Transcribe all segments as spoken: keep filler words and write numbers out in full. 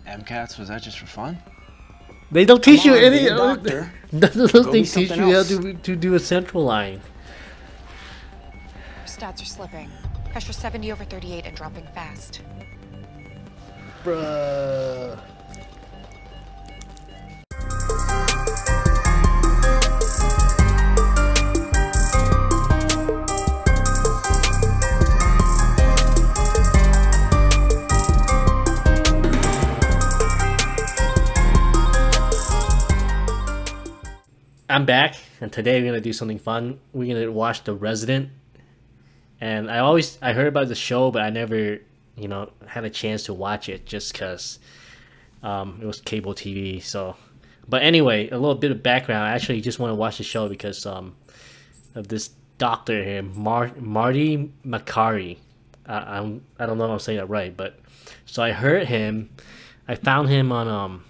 MCATs, was that just for fun? They don't teach Come you on, any. be a doctor. Doesn't Go they be teach something you else. how to to do a central line? Stats are slipping. Pressure seventy over thirty-eight and dropping fast. Bruh. I'm back, and today we're gonna do something fun. We're gonna watch The Resident. And I always I heard about the show, but I never, you know, had a chance to watch it just because um, it was cable T V. So, but anyway, a little bit of background. I actually just want to watch the show because um, of this doctor here, Mar Marty Makary. Uh, I'm I don't know if I'm saying that right, but so I heard him. I found him on um.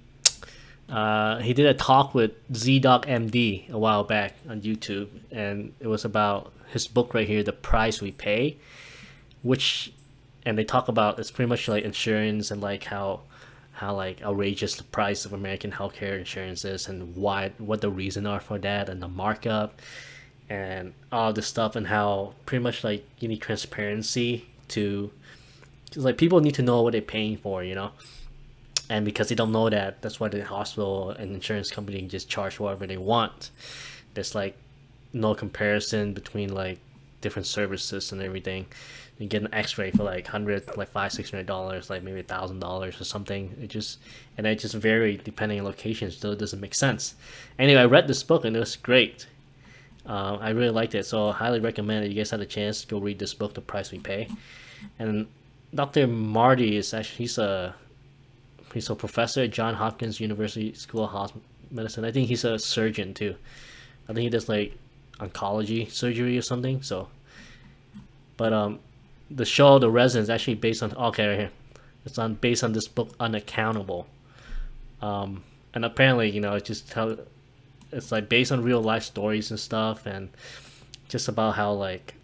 Uh, he did a talk with Z-Doc M D a while back on YouTube, and it was about his book right here, The Price We Pay, which, and they talk about, it's pretty much like insurance and like how, how like outrageous the price of American healthcare insurance is, and why, what the reason are for that, and the markup, and all this stuff, and how pretty much like you need transparency to, because like people need to know what they're paying for, you know. And because they don't know that, that's why the hospital and insurance company can just charge whatever they want. There's like no comparison between like different services and everything. You get an X-ray for like hundred, like five, six hundred dollars, like maybe a thousand dollars or something. It just and it just vary depending on location, so it doesn't make sense. Anyway, I read this book and it was great. Uh, I really liked it, so I highly recommend it. You guys had a chance to go read this book, The Price We Pay. And Doctor Marty is actually he's a He's a professor at John Hopkins University School of Medicine. I think he's a surgeon too. I think he does like oncology surgery or something. So, but um, the show The Resident is actually based on okay right here. It's on based on this book Unaccountable. Um, and apparently you know it's just tell it's like based on real life stories and stuff, and just about how like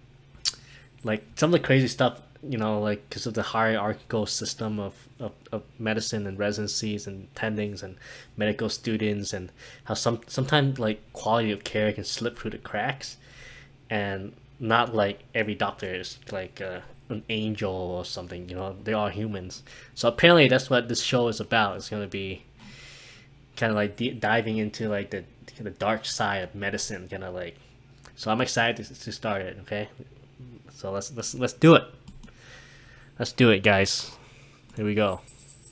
like some of the crazy stuff. You know, like because of the hierarchical system of, of, of medicine and residencies and attendings and medical students, and how some sometimes like quality of care can slip through the cracks, and not like every doctor is like uh, an angel or something. You know, they are humans. So apparently that's what this show is about. It's gonna be kind of like d diving into like the the dark side of medicine, kind of like. So I'm excited to, to start it. Okay, so let's let's let's do it. Let's do it, guys. Here we go.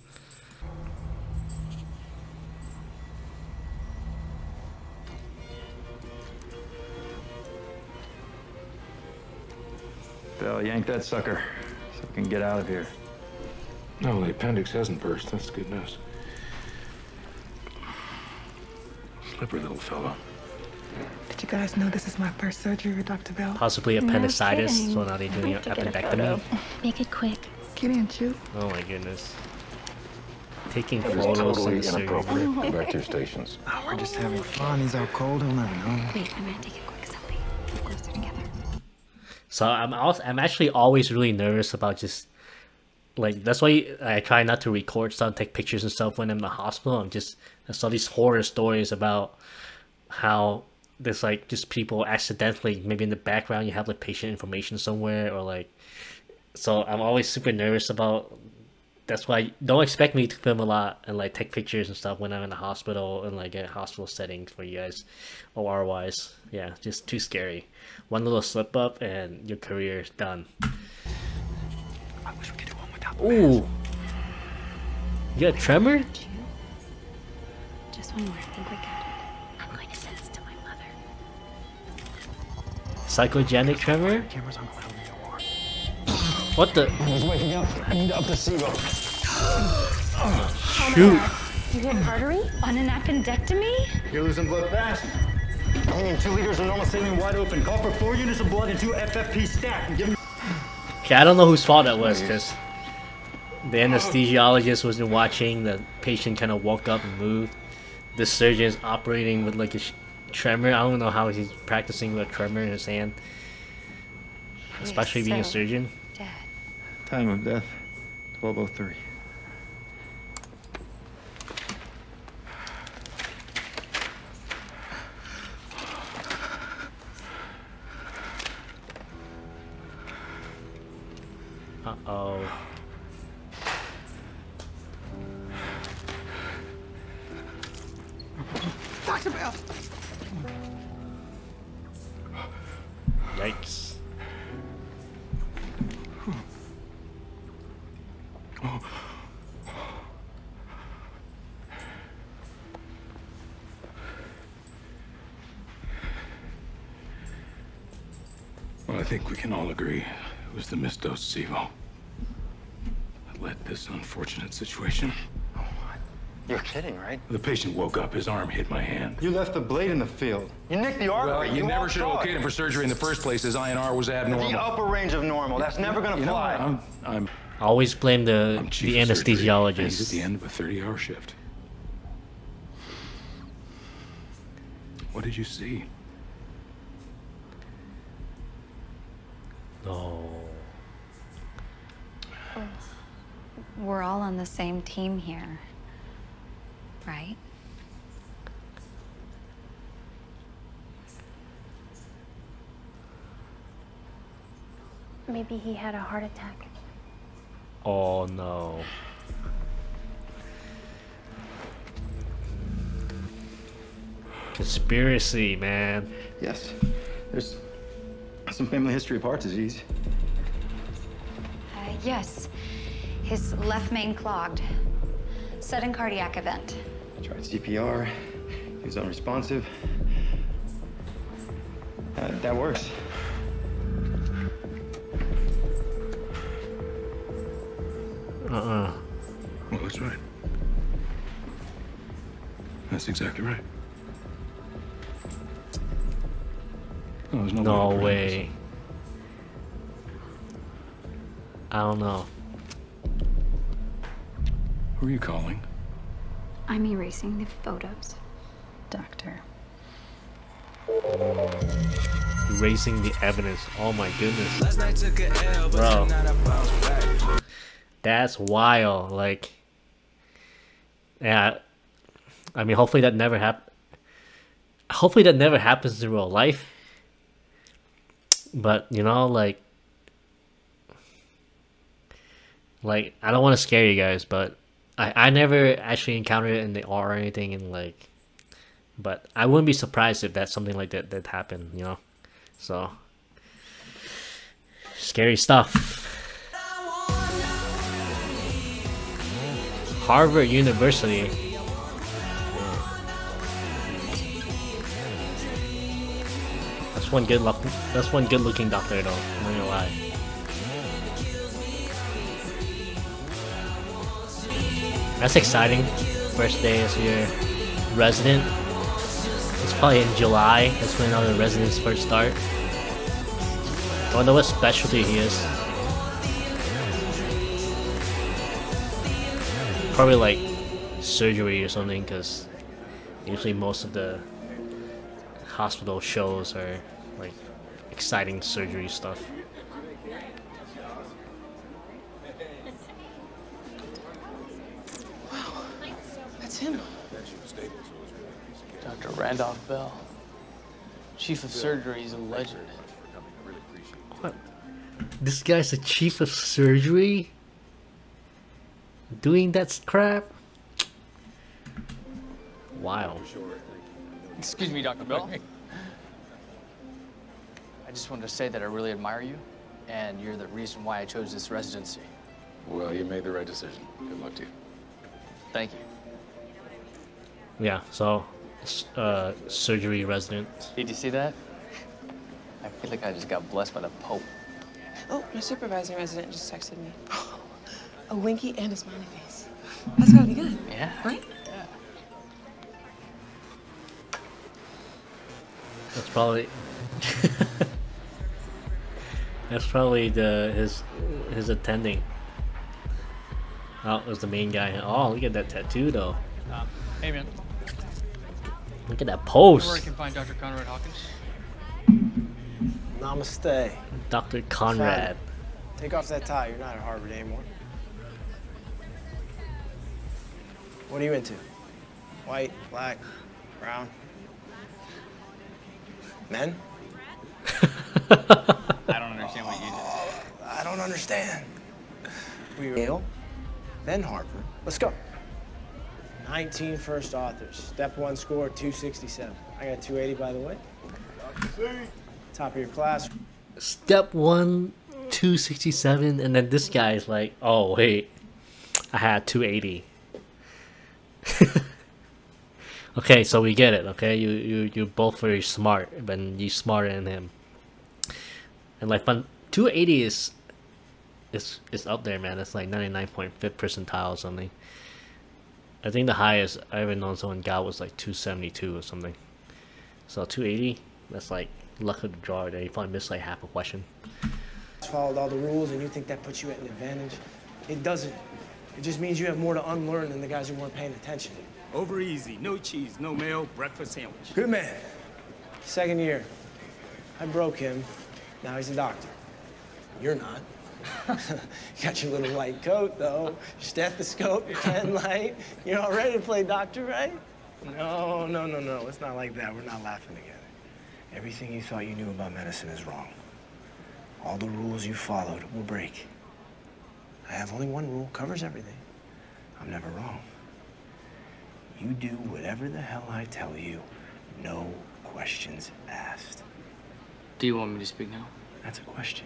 Bill, yank that sucker so we can get out of here. No, the appendix hasn't burst. That's good news. Slippery little fellow. Did you guys know this is my first surgery, Doctor Bell? Possibly appendicitis, No so now they're doing an appendectomy. Make it quick. Get in, Chew. Oh my goodness. Taking That was photos totally in the surgery. inappropriate. Back to your stations. Oh, we're just having fun. He's out cold. He'll never know. Wait, I'm gonna take a quick selfie. Get closer together. So I'm also I'm actually always really nervous about just like that's why I try not to record stuff, take pictures and stuff when I'm in the hospital. I'm just I saw these horror stories about how there's like just people accidentally maybe in the background you have like patient information somewhere or like so I'm always super nervous about that's why don't expect me to film a lot and like take pictures and stuff when I'm in the hospital and like at hospital settings for you guys O R wise. Yeah, just too scary. One little slip up and your career is done. I wish we could do one without the Ooh. mask. You got a tremor? Just one more. I think we got it. I'm going to send this to my mother. Psychogenic tremor? Cameras on the war. What the? He's waking up. I need to up the SIBO. Shoot. You hit artery? On an appendectomy? You're losing blood fast. I need two liters of normal saline wide open. Call for four units of blood and two F F P stack. And give me. Okay, I don't know whose fault that was because the anesthesiologist wasn't watching. The patient kind of woke up and moved. The surgeon is operating with like a sh tremor. I don't know how he's practicing with a tremor in his hand, especially being a surgeon. Dad. Time of death, twelve oh three. Oh. Doctor Bell. Yikes. Well, I think we can all agree it was the misdosed SIVO that led to this unfortunate situation. You're kidding, right? The patient woke up, his arm hit my hand. You left the blade in the field. You nicked the artery. Well, you never walked should have on. okayed him for surgery in the first place. His I N R was abnormal. The upper range of normal. That's never gonna You know, fly. I'm, I'm, Always blame the I'm chief the of surgery, and he's at anesthesiologist. the end of a thirty-hour shift. What did you see? No. We're all on the same team here, right? Maybe he had a heart attack. Oh no. Conspiracy, man. Yes. There's some family history of heart disease. Uh, yes. His left main clogged. Sudden cardiac event. I tried C P R. He was unresponsive. Uh, that works. Uh-uh. Well, that's right. That's exactly right. Oh, there's no, No way. to prevent way. I don't know. this. Who are you calling? I'm erasing the photos, Doctor. Erasing the evidence. Oh my goodness. Bro. That's wild. Like, yeah. I mean, hopefully that never hap- Hopefully that never happens in real life. But, you know, like, like, I don't want to scare you guys, but I, I never actually encountered it in the R or anything, and like, but I wouldn't be surprised if that something like that did happen, you know. So scary stuff. Harvard University. That's one good look. That's one good looking doctor though. I'm not gonna lie. That's exciting. First day as your resident. It's probably in July. That's when all the residents first start. I wonder what specialty he is. Probably like surgery or something, because usually most of the hospital shows are like exciting surgery stuff. That's him. Doctor Randolph Bell, Chief of Surgery, is a legend. What? This guy's the chief of surgery? Doing that crap? Wow. Excuse me, Doctor Bell. I just wanted to say that I really admire you, and you're the reason why I chose this residency. Well, you made the right decision. Good luck to you. Thank you. Yeah, so, uh, surgery resident. Did you see that? I feel like I just got blessed by the Pope. Oh, my supervising resident just texted me. A winky and a smiley face. That's gotta be good. Yeah. Right? Yeah. That's probably... That's probably the his his attending. Oh, it was the main guy. Oh, look at that tattoo though. Uh, hey, man. Look at that Where I pose. can find Doctor Conrad Hawkins? Namaste. Doctor Conrad. Take off that tie. You're not at Harvard anymore. What are you into? White, black, brown? Men? I don't understand what you did. I don't understand. We were Yale, then Harvard. Let's go. nineteen first authors. Step one score, two sixty-seven. I got two eighty, by the way. Top of your class. Step one, two sixty-seven, and then this guy is like, oh, wait, I had two eighty. Okay, so we get it, okay? You, you, you're both very smart, but you're smarter than him. And like, fun, two eighty is, is, is up there, man. It's like ninety-nine point five percentile or something. I think the highest I ever known someone got was like two seventy-two or something. So two eighty, that's like luck of the draw there. You probably missed like half a question. Followed all the rules and you think that puts you at an advantage. It doesn't. It just means you have more to unlearn than the guys who weren't paying attention. Over easy. No cheese, no mayo, breakfast sandwich. Good man. Second year. I broke him. Now he's a doctor. You're not. You got your little white coat, though. Your stethoscope, your pen light. You're all ready to play doctor, right? No, no, no, no. It's not like that. We're not laughing together. Everything you thought you knew about medicine is wrong. All the rules you followed will break. I have only one rule, covers everything. I'm never wrong. You do whatever the hell I tell you. No questions asked. Do you want me to speak now? That's a question.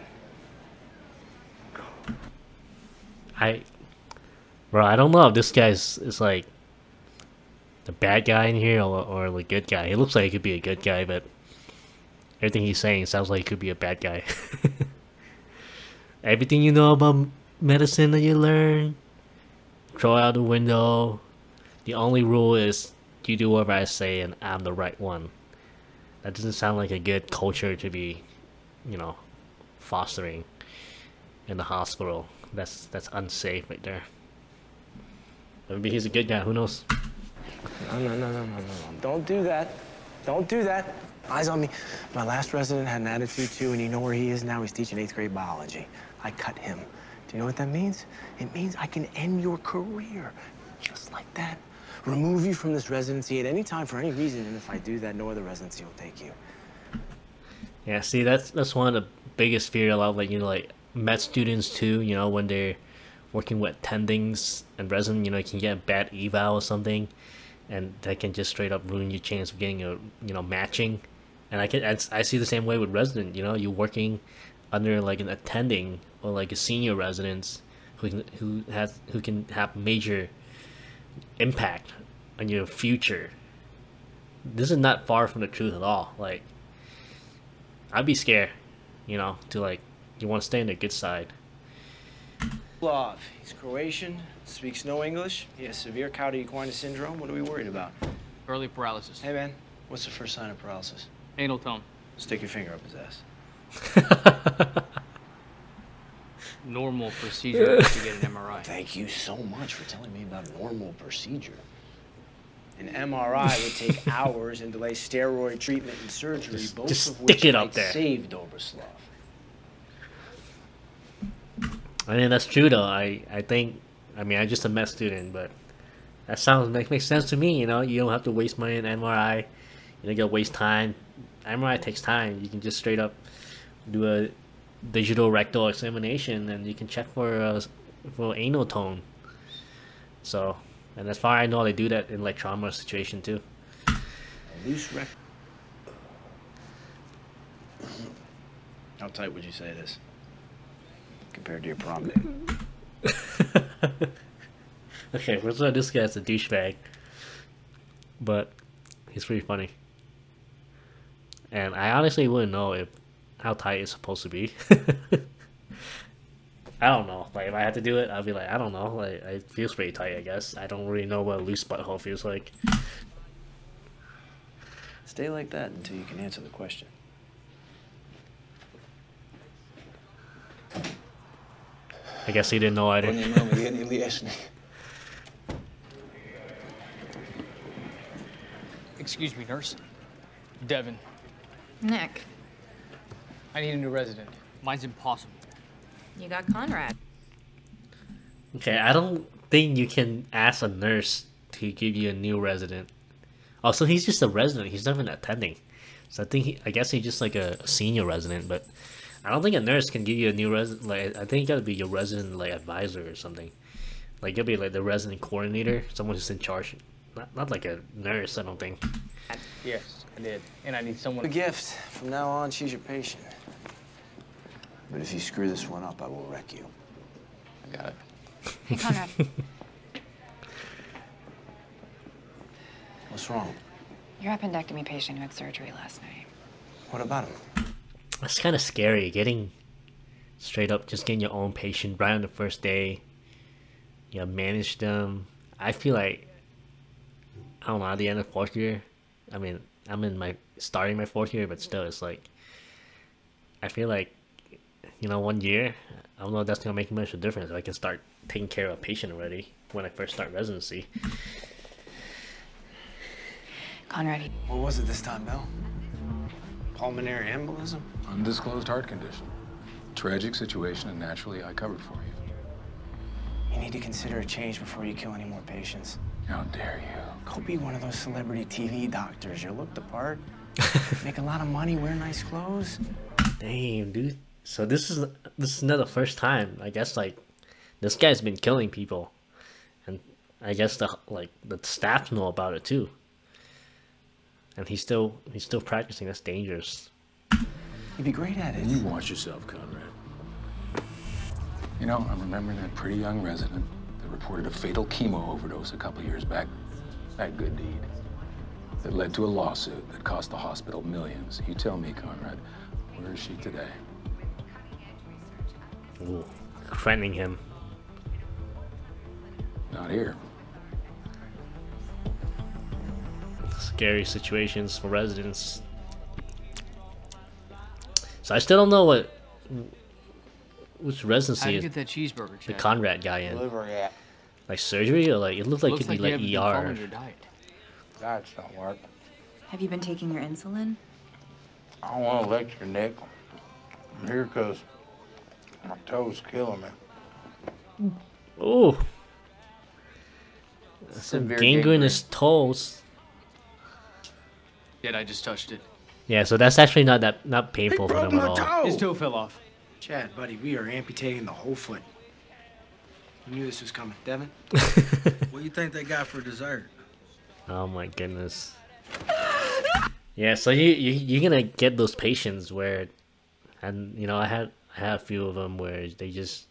I, bro, I don't know if this guy's is like the bad guy in here or, or the good guy. He looks like he could be a good guy, but everything he's saying sounds like he could be a bad guy. Everything you know about medicine that you learn, throw out the window. The only rule is you do whatever I say and I'm the right one. That doesn't sound like a good culture to be, you know, fostering in the hospital. That's that's unsafe right there. Maybe he's a good guy, who knows? No, no, no, no, no, no. Don't do that. Don't do that. Eyes on me. My last resident had an attitude too, and you know where he is now? He's teaching eighth grade biology. I cut him. Do you know what that means? It means I can end your career just like that. Remove you from this residency at any time for any reason, and if I do that, no other residency will take you. Yeah, see, that's that's one of the biggest fear a lot of, like, you know, like med students too, you know, when they're working with attendings and resident, you know, you can get a bad eval or something, and that can just straight up ruin your chance of getting a, you know, matching. And I can I see the same way with resident, you know, you're working under like an attending or like a senior residence who can, who has who can have major impact on your future. This is not far from the truth at all. Like, I'd be scared, you know, to like, you want to stay on the good side. Love. He's Croatian, speaks no English. He has severe cauda equina syndrome. What are we worried about? Early paralysis. Hey, man, what's the first sign of paralysis? Anal tone. Stick your finger up his ass. Normal procedure to get an M R I. Thank you so much for telling me about a normal procedure. An M R I would take hours and delay steroid treatment and surgery, just, both just of stick which it up might there. save Dobroslav. I mean, that's true though. I, I think, I mean, I'm just a med student, but that sounds, makes, makes sense to me, you know? You don't have to waste money on M R I. You don't gotta waste time. M R I takes time. You can just straight up do a digital rectal examination and you can check for uh, for anal tone. So, and as far as I know, they do that in like trauma situation too. A loose rec. How tight would you say it is compared to your prom date? Okay, first of all, this guy's a douchebag, but he's pretty funny. And I honestly wouldn't know if how tight it's supposed to be. I don't know. Like, if I had to do it, I'd be like, I don't know. Like, it feels pretty tight, I guess. I don't really know what a loose butthole feels like. Stay like that until you can answer the question. I guess he didn't know either. Excuse me, nurse. Devin. Nick, I need a new resident. Mine's impossible. you got Conrad. Okay, I don't think you can ask a nurse to give you a new resident. Also, he's just a resident. He's not even attending. So I think he, I guess he's just like a, a senior resident. But I don't think a nurse can give you a new resident. Like, I think you gotta be your resident like advisor or something. Like, you'll be like the resident coordinator, someone who's in charge. Not, not like a nurse, I don't think. Yes, I did. And I need someone. A gift. From now on, she's your patient. But if you screw this one up, I will wreck you. I got it. Hey, Conrad. What's wrong? Your appendectomy patient who had surgery last night. What about him? It's kind of scary getting straight up, just getting your own patient right on the first day. You know, manage them. I feel like, I don't know, at the end of fourth year, I mean, I'm in my, starting my fourth year, but still, it's like, I feel like, you know, one year, I don't know if that's gonna make much of a difference. I can start taking care of a patient already when I first start residency. Conrad. What was it this time, Mel? Pulmonary embolism? Undisclosed heart condition. Tragic situation, and naturally, I covered for you. You need to consider a change before you kill any more patients. How dare you? Go be one of those celebrity T V doctors. You look the part. Make a lot of money, wear nice clothes. Damn, dude. So this is this is not the first time. I guess like this guy's been killing people, and I guess the like the staff know about it too. And he's still he's still practicing. That's dangerous. You'd be great at it. You watch yourself, Conrad. You know, I'm remembering that pretty young resident that reported a fatal chemo overdose a couple years back. That good deed. That led to a lawsuit that cost the hospital millions. You tell me, Conrad, where is she today? Ooh, threatening him. Not here. Scary situations for residents. So I still don't know what which residency How'd you is get that cheeseburger, the Chad? Conrad guy in. Liver at. Like surgery, or like it looked like Looks it'd be like like, you E haven't R. been following your diet. Diets don't work. Have you been taking your insulin? I don't want to lecture, Nick. I'm here because my toes killing me. Ooh. Some gangrenous toes. Did I just touched it? Yeah, so that's actually not that not painful for them at all. Toe. His toe fell off. Chad, buddy, we are amputating the whole foot. You knew this was coming, Devin? What do you think they got for dessert? Oh my goodness. Yeah, so you, you you're gonna get those patients where, and you know I had I had a few of them where they just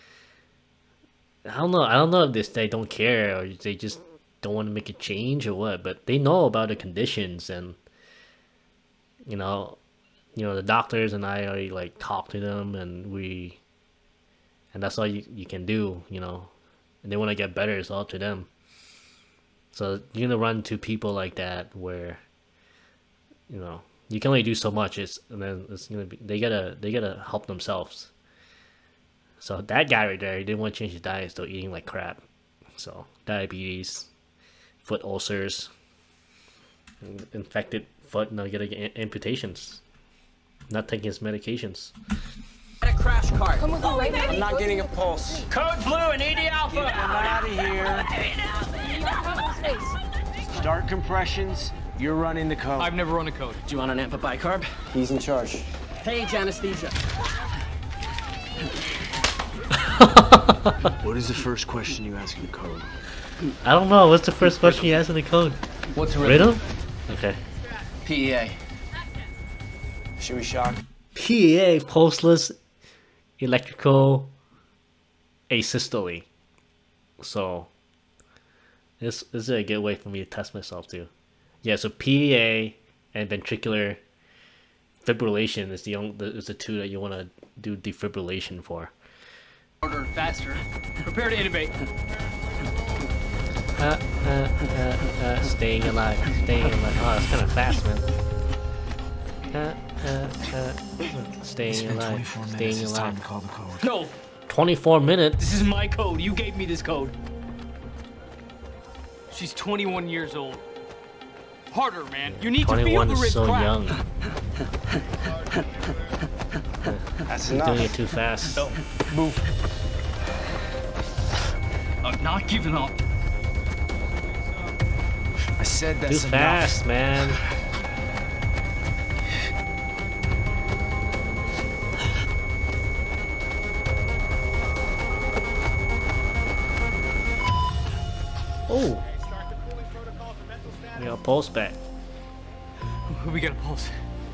I don't know I don't know if this they don't care or they just don't want to make a change or what, but they know about the conditions, and you know you know the doctors and I already like talk to them, and we and that's all you, you can do, you know, and they want to get better. It's all to them. So you're gonna run to people like that where, you know, you can only do so much. It's and then it's gonna be they gotta they gotta help themselves. So that guy right there, he didn't want to change his diet, still eating like crap. So diabetes, foot ulcers, infected foot, now getting amputations, not taking his medications. A crash cart. Come with me right now. I'm not getting a pulse. Code blue and E D alpha. Get out of here. Start compressions. You're running the code. I've never run a code. Do you want an amp of bicarb? He's in charge. Page anesthesia. What is the first question you ask in the code? I don't know. What's the first question you ask in the code? What's a rhythm? rhythm? Okay. P E A. Should we shock? P E A, pulseless electrical asystole. So this, this is a good way for me to test myself too. Yeah, so P E A and ventricular fibrillation is the only is the two that you want to do defibrillation for. Order faster. Prepare to intubate. Uh, uh, uh, uh, staying alive, staying alive. Oh, that's kind of fast, man. Uh, uh, uh, staying alive, staying alive. Call the code. No. twenty-four minutes. This is my code. You gave me this code. She's twenty-one years old. Harder, man. You need to feel twenty-one the is rib so crack. young. That's You're enough. doing it too fast. No. Move. I'm not giving up. I said Too that's enough. fast, man. Oh. We got a pulse back. We got a pulse.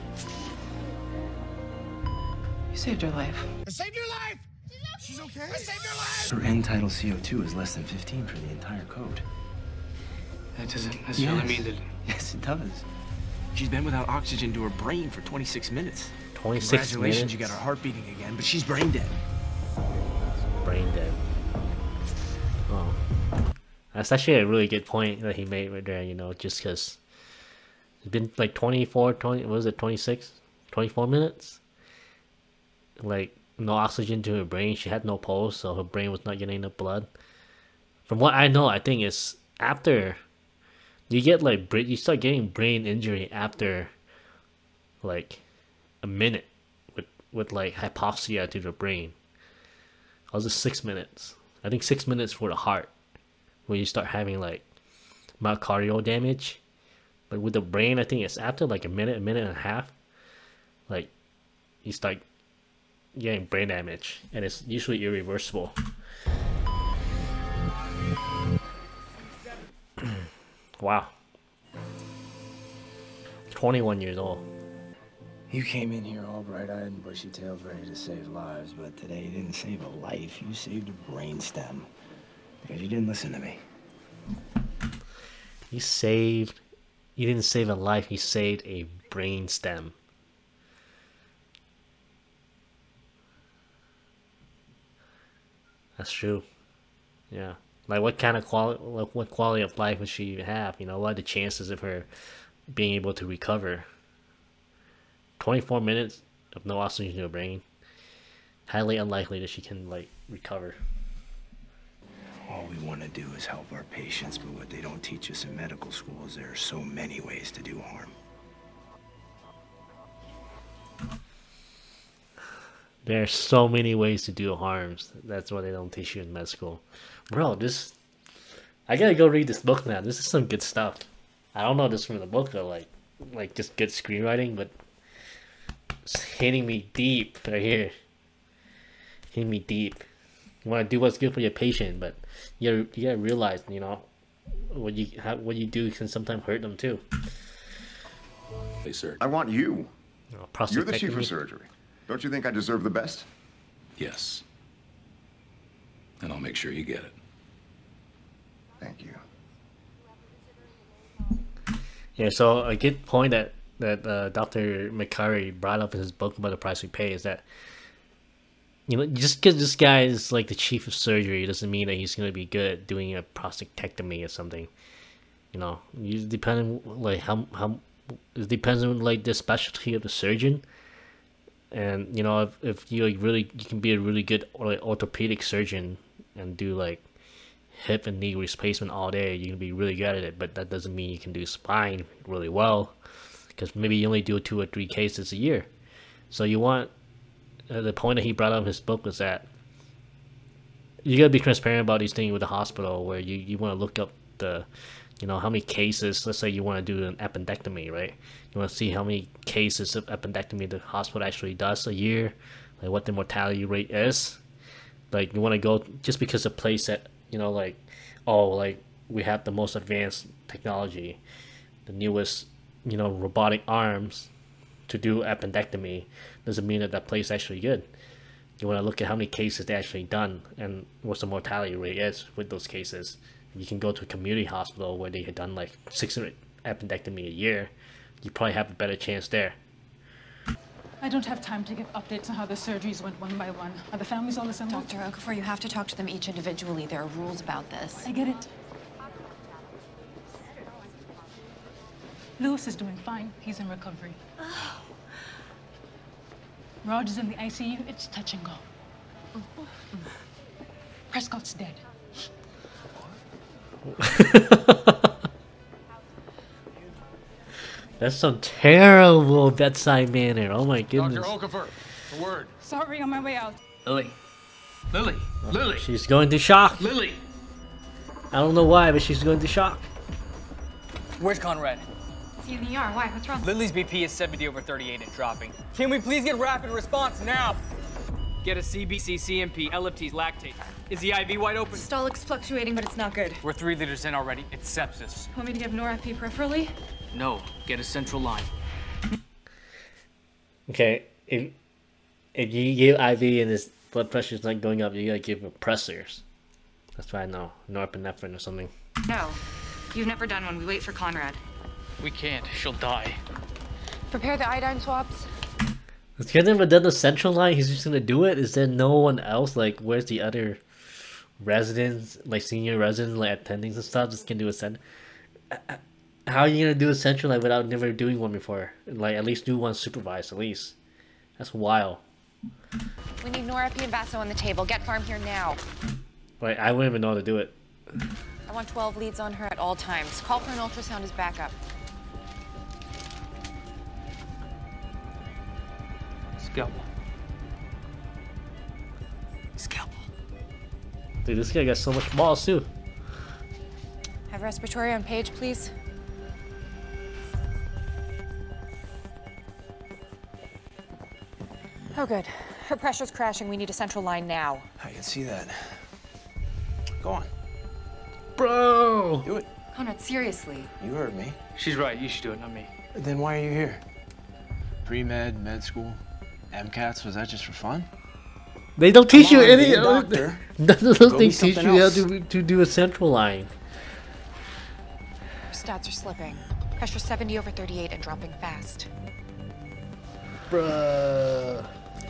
You saved her life. I saved your life! She's okay? I saved your life! Her end tidal C O two is less than fifteen for the entire code. That doesn't necessarily Yes. mean that... Yes, it does. She's been without oxygen to her brain for twenty-six minutes. twenty-six Congratulations, minutes? you got her heart beating again, but she's brain dead. Brain dead. Oh. That's actually a really good point that he made right there, you know, just because it's been like twenty-four, twenty, what was it, twenty-six? twenty-four minutes? Like, no oxygen to her brain. She had no pulse, so her brain was not getting enough blood. From what I know, I think it's after you get like, bra- you start getting brain injury after like a minute with, with like hypoxia to the brain. Or was it six minutes? I think six minutes for the heart, where you start having like myocardial damage. But with the brain, I think it's after like a minute, a minute and a half, like you start getting brain damage, and it's usually irreversible. Wow. twenty-one years old. You came in here all bright-eyed and bushy-tailed, ready to save lives, but today you didn't save a life. You saved a brainstem because you didn't listen to me. You saved. You didn't save a life. You saved a brainstem. That's true. Yeah. Like, what kind of quality, like, what quality of life would she have? You know, what are the chances of her being able to recover? twenty-four minutes of no oxygen to her brain. Highly unlikely that she can, like, recover. All we want to do is help our patients, but what they don't teach us in medical school is there are so many ways to do harm. There are so many ways to do harms. That's why they don't teach you in med school. Bro, this... I gotta go read this book now. This is some good stuff. I don't know this from the book or like, like just good screenwriting, but it's hitting me deep right here. Hitting me deep. You want to do what's good for your patient, but you you gotta realize, you know, what you how, what you do can sometimes hurt them too. Hey, sir. I want you. Oh, You're the chief of surgery. Don't you think I deserve the best? Yes. And I'll make sure you get it. Thank you. Yeah, so a good point that that uh, Doctor Makary brought up in his book about the price we pay is that, you know, just because this guy is like the chief of surgery doesn't mean that he's gonna be good at doing a prostatectomy or something. You know, you depend on like how how it depends on like the specialty of the surgeon. And you know, if, if you like really, you can be a really good like orthopedic surgeon and do like hip and knee replacement all day. You can be really good at it, but that doesn't mean you can do spine really well, because maybe you only do two or three cases a year. So you want uh, the point that he brought up in his book was that you gotta be transparent about these things with the hospital, where you you want to look up the, you know, how many cases. Let's say you want to do an appendectomy, right? You want to see how many cases of appendectomy the hospital actually does a year, like what the mortality rate is. Like, you want to go just because a place that, you know, like, oh, like we have the most advanced technology, the newest, you know, robotic arms to do appendectomy, doesn't mean that that place is actually good. You want to look at how many cases they actually done and what the mortality rate is with those cases. You can go to a community hospital where they had done like six hundred appendectomy a year. You probably have a better chance there. I don't have time to give updates on how the surgeries went one by one. Are the families all assembled? Doctor Okafor, you have to talk to them each individually. There are rules about this. I get it. Lewis is doing fine. He's in recovery. Raj is in the I C U. It's touch and go. Prescott's dead. That's some terrible bedside manner. Oh my goodness. Doctor Okafor, a word. Sorry, on my way out. Lily. Lily. Oh, Lily. she's going to shock. Lily. I don't know why, but she's going to shock. Where's Conrad? Is he in the E R? Why? What's wrong? Lily's B P is seventy over thirty-eight and dropping. Can we please get rapid response now? Get a C B C, C M P, L F Ts, lactate. Is the I V wide open? Stolic's fluctuating, but it's not good. We're three liters in already. It's sepsis. Want me to give Nor-Ep peripherally? No, get a central line. Okay, if if you give I V and his blood pressure's not going up, you gotta give him pressors. That's why I know. Norepinephrine or something. No, you've never done one. We wait for Conrad. We can't. She'll die. Prepare the iodine swabs. Has he never done the central line? He's just gonna do it? Is there no one else? Like, where's the other residents, like senior residents, like attendings and stuff, just can do a cent? How are you gonna do a central line without never doing one before? Like, at least do one supervised, at least. That's wild. We need Nor-Ep and Vaso on the table. Get Farm here now. Like, I wouldn't even know how to do it. I want twelve leads on her at all times. Call for an ultrasound as backup. Scalpel. Scalpel. Dude, this guy got so much balls too. Have respiratory on page, please. Oh, good. Her pressure's crashing. We need a central line now. I can see that. Go on. Bro! Do it. Conrad, seriously. You heard me. She's right. You should do it, not me. Then why are you here? Pre-med, med school, MCATs, was that just for fun? They don't teach Come you on, any be a of doctor. None of those Go be things teach something you how else. to, to do a central line. Her stats are slipping. Pressure seventy over thirty-eight and dropping fast. Bruh.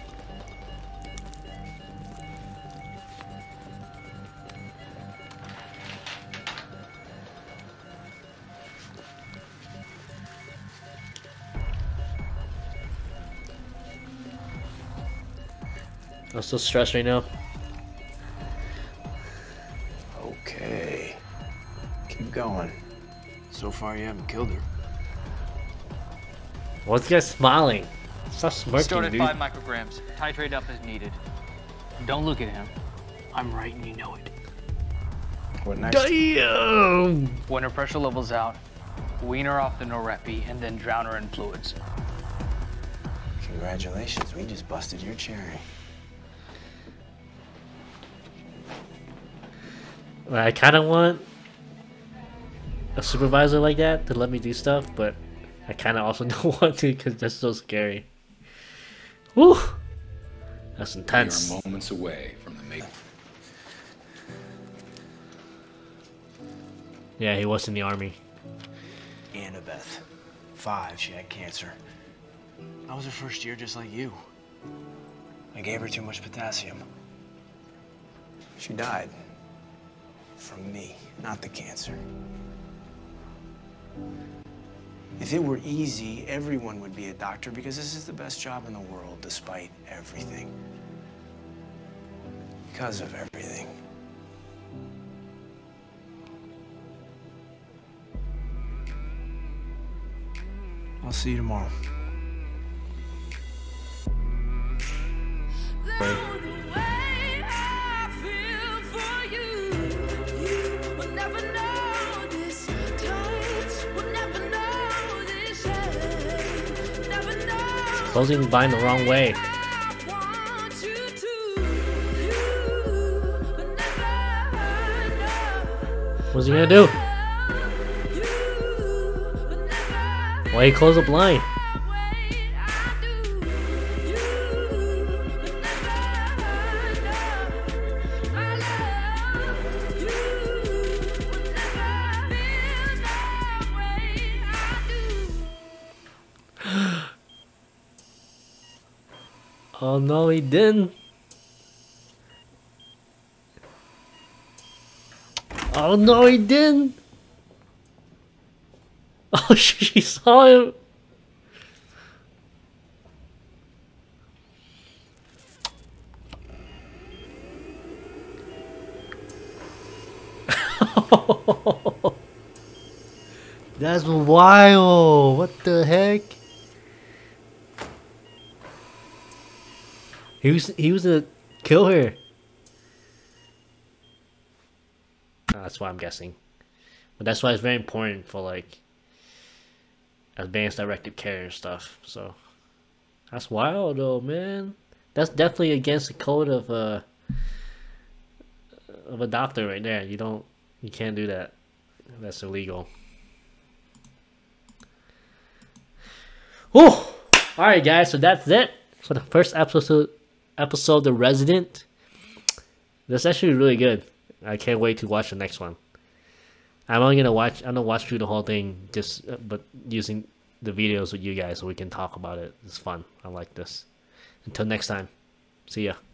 I'm so stressed right now. Okay. Keep going. So far, you haven't killed her. What's this guy smiling? Stop smirking, Start at dude. five micrograms. Titrate up as needed. Don't look at him. I'm right and you know it. What next? Damn! When her pressure level's out, wean her off the Nor-Ep and then drown her in fluids. Congratulations, we just busted your cherry. I kind of want a supervisor like that to let me do stuff, but I kind of also don't want to because that's so scary. Woo! That's intense. You're moments away from the make. Yeah, he was in the army. Annabeth. Five, she had cancer. That was her first year just like you. I gave her too much potassium. She died. From me, not the cancer. If it were easy, everyone would be a doctor because this is the best job in the world, despite everything. Because of everything. I'll see you tomorrow. Wait. Closing the blind the wrong way. What's he gonna do? Why he close the blind? Oh no, he didn't. Oh no, he didn't. Oh, she saw him. That's wild. What the heck? He was he was gonna kill her. Oh, that's why I'm guessing. But that's why it's very important for like advanced directed care and stuff. So that's wild though, man. That's definitely against the code of uh of a doctor right there. You don't, you can't do that. That's illegal. Oh, all right, guys. So that's it for the first episode episode of The Resident. That's actually really good. I can't wait to watch the next one. I'm only gonna watch. I'm gonna watch through the whole thing, just uh, but using the videos with you guys so we can talk about it. It's fun. I like this. Until next time, see ya.